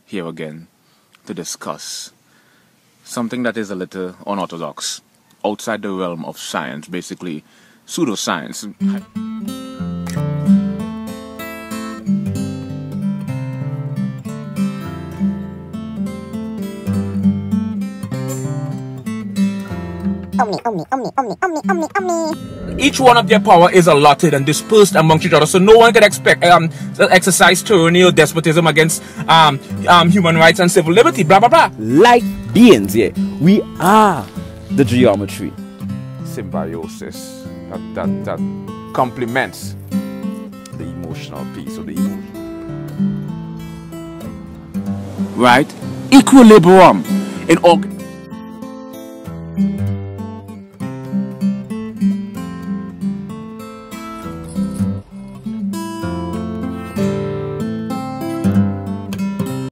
here again to discuss something that is a little unorthodox, outside the realm of science, basically pseudoscience. Each one of their power is allotted and dispersed amongst each other, so no one can expect exercise tyranny or despotism against human rights and civil liberty, blah blah blah. Like beings, yeah, we are the geometry. Symbiosis that complements the emotional piece of the emotion. Right? Equilibrium in